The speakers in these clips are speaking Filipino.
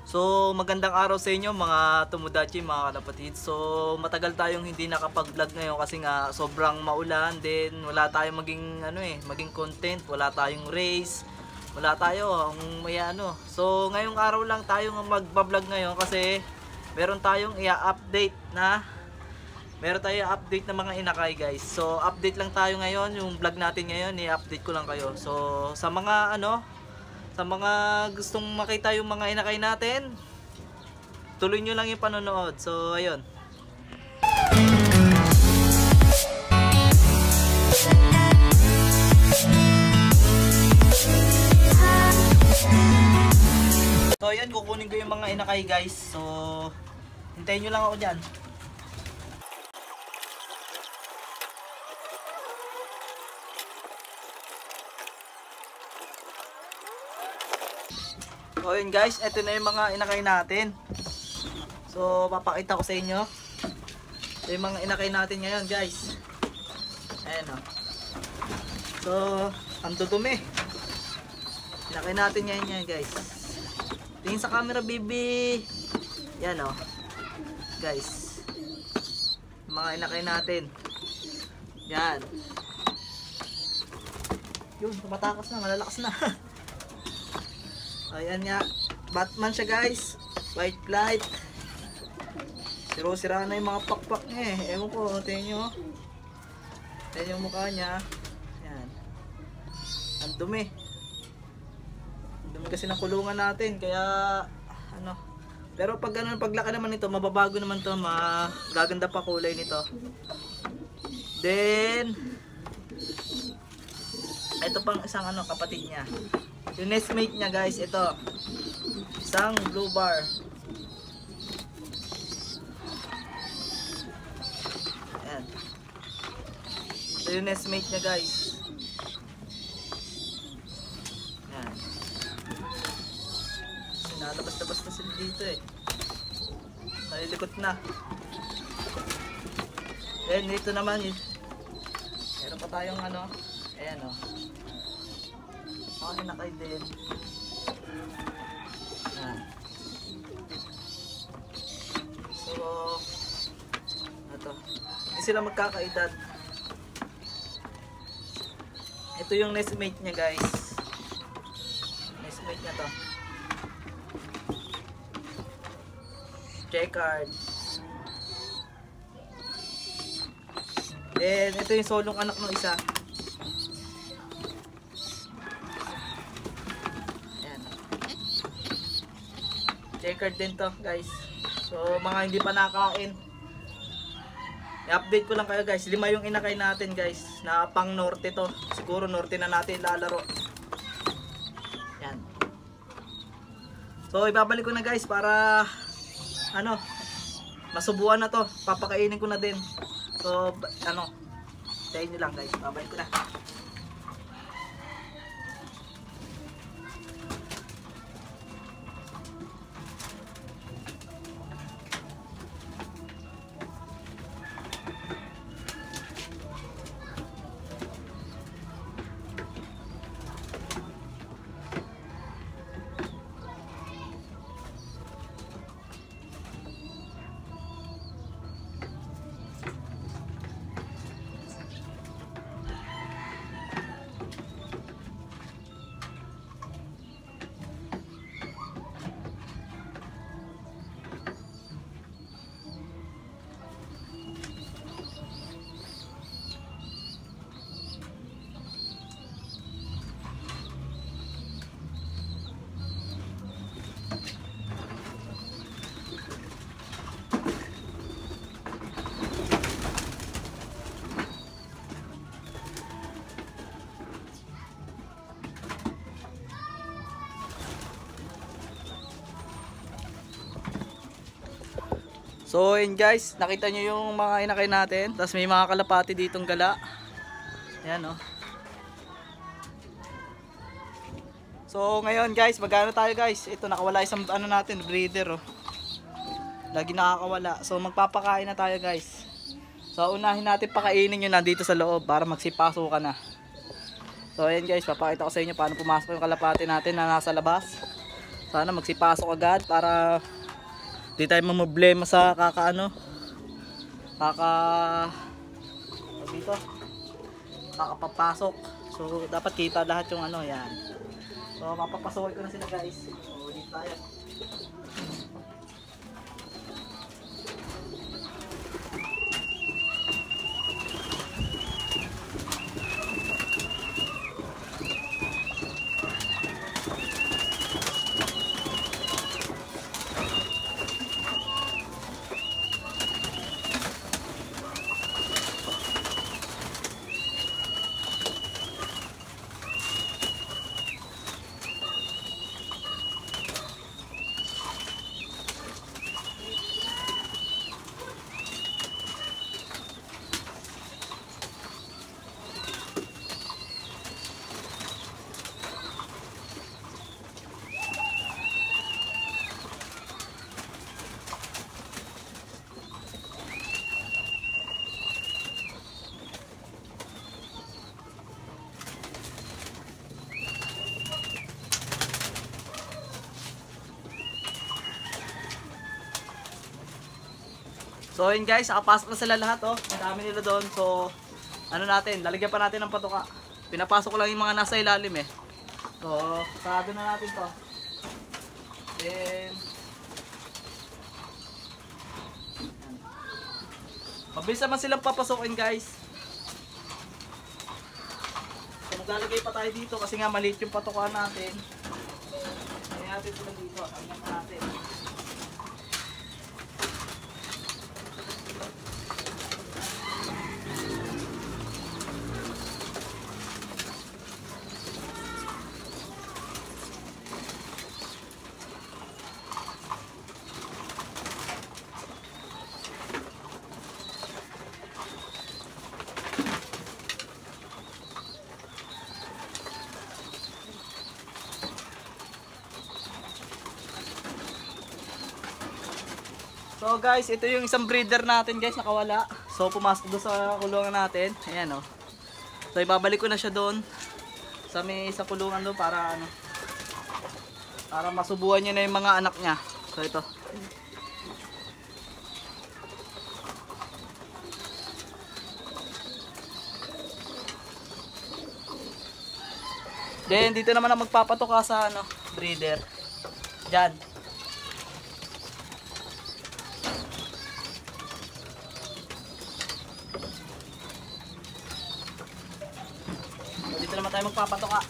So magandang araw sa inyo mga Tomodachi, mga kalapatid. So matagal tayong hindi nakapag-vlog ngayon kasi nga sobrang maulan, din wala tayong maging content, wala tayong race, wala tayo may ano. So ngayong araw lang tayong magba-vlog ngayon kasi meron tayong i-update na mga inakay, guys. So update lang tayo ngayon, yung vlog natin ngayon i-update ko lang kayo. So sa mga gustong makita yung mga inakay natin, tuloy nyo lang yung panonood. So ayun. So ayan, kukunin ko yung mga inakay, guys. So hintayin nyo lang ako dyan. So yun, guys, eto na yung mga inakay natin. So papakita ko sa inyo. Ito yung mga inakay natin ngayon, guys. Ayan o. So ang dudumi. Inakay natin ngayon yan, guys. Tingin sa camera, baby. Yan o, guys, mga inakay natin. Yan. Yun, tumatakas na, malalakas na. Ayan nga, Batman siya, guys. White light. Sira na yung mga pakpak niya eh. Ewan ko, tingnan nyo. Tingnan yung mukha niya. Ayan. Ang dumi. Ang dumi kasi ng kulungan natin. Kaya, ano. Pero pag ganun, paglaki naman nito, mababago naman to. Magaganda pa kulay nito. Then, ito pang isang kapatid niya. Yung nestmate niya, guys, ito. Isang blue bar. Ayan. Ito yung nestmate niya, guys. Ayan. Sinalabas-labas na sila dito eh. Nalilikot na. Then dito naman eh. Meron pa tayong ayan o. Inakay din. So ito, hindi sila magkakaedad. Ito yung nestmate niya, guys. Nestmate niya to. Checkered. Then ito yung solong anak ng isa. Checkered din to, guys. So mga hindi pa nakain, i-update ko lang kayo, guys. 5 yung inakay natin, guys, na pang norte to. Siguro norte na natin lalaro. Yan. So ibabalik ko na, guys, para masubuan na to. Papakainin ko na din. So tayo nyo lang, guys. Babalik ko na. So yun, guys, nakita nyo yung mga inakay natin. Tapos may mga kalapati ditong gala. Ayan o. So ngayon, guys, magano tayo, guys. Ito, nakawala isang natin, breeder o. Lagi nakakawala. So magpapakain na tayo, guys. So unahin natin pakainin yun nandito sa loob para magsipaso ka na. So ayan, guys, papakita ko sa inyo paano pumasok yung kalapati natin na nasa labas. Sana magsipasok agad para di tayo mamblema sa dito, kakapapasok. So dapat kita lahat yung yan. So papapasokin ko na sila guys. So dito tayo. So yun guys, nakapasok na sila lahat oh. Ang dami nila doon. So natin, lalagyan pa natin ng patuka. Pinapasok ko lang yung mga nasa ilalim eh. So sarado na natin to. Then mabilis naman silang papasukin guys. So maglalagay pa tayo dito kasi nga maliit yung patukaan natin. Lagyan natin sila dito. Lagyan natin. So guys, ito yung isang breeder natin guys, nakawala. So pumasok doon sa kulungan natin. Ayan oh. So ibabalik ko na siya doon sa may sa kulungan doon para para masubuhan niya na yung mga anak niya. So ito. Then dito naman ang magpapatoka sa breeder. Diyan. Dito naman tayo magpapatoka.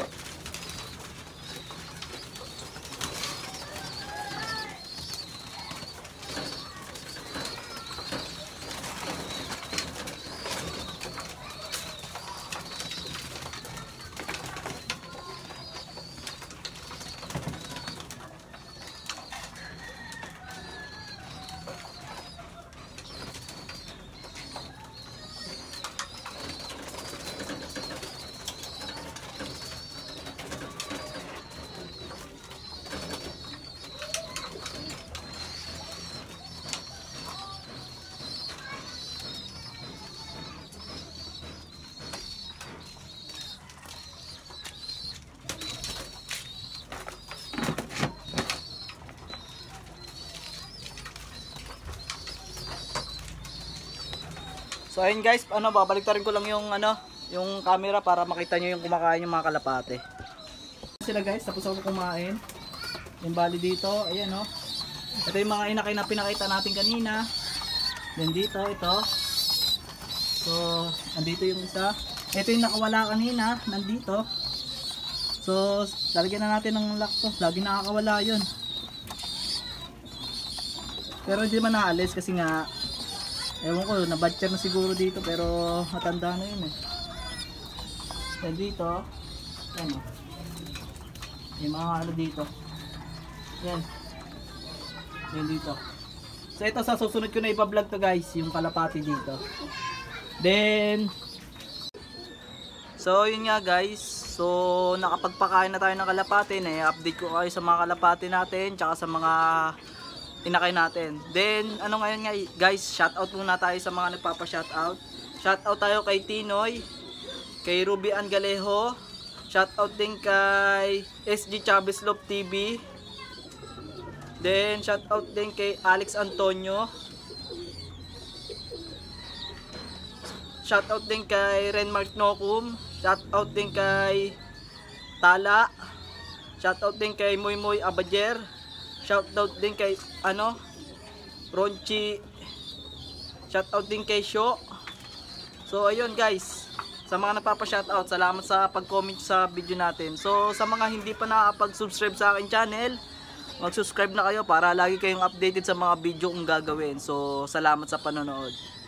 So ayun guys, babalik rin ko lang yung yung camera para makita nyo yung kumakain yung mga kalapate. Sila guys, tapos ako kumain. Yung bali dito, ayan oh. Ito yung mga inakay na pinakita natin kanina. Then dito, ito. So, andito yung isa. Ito yung nakawala kanina, nandito. So, lalagyan na natin ng lock to. Lagi nakakawala yun. Pero hindi man naalis kasi nga ewan ko, nabatcher na siguro dito pero matanda na yun eh. Then dito, yan o. Yung mga dito. Yan. Yan dito. So ito sa susunod ko na ipa-vlog to guys, yung kalapati dito. Then, so yun nga guys. So nakapagpakain na tayo ng kalapati. Na-update ko kayo sa mga kalapati natin, tsaka sa mga inakay natin. Then, ngayon nga guys, shoutout muna tayo sa mga nagpapa-shoutout. Shoutout tayo kay Tinoy, kay Ruby Angalejo, shoutout din kay SG Chavez Love TV, Then shout out din kay Alex Antonio. Shout out din kay Renmark Nokum. Shout out din kay Tala. Shout out din kay Moy Abajer. Shout out din kay Ronchi. Shout out din kay Sho. So ayun guys, sa mga nagpapa-shoutout, salamat sa pag-comment sa video natin. So sa mga hindi pa nakapag-subscribe sa akin channel, mag-subscribe na kayo para lagi kayong updated sa mga video kong gagawin. So salamat sa panonood.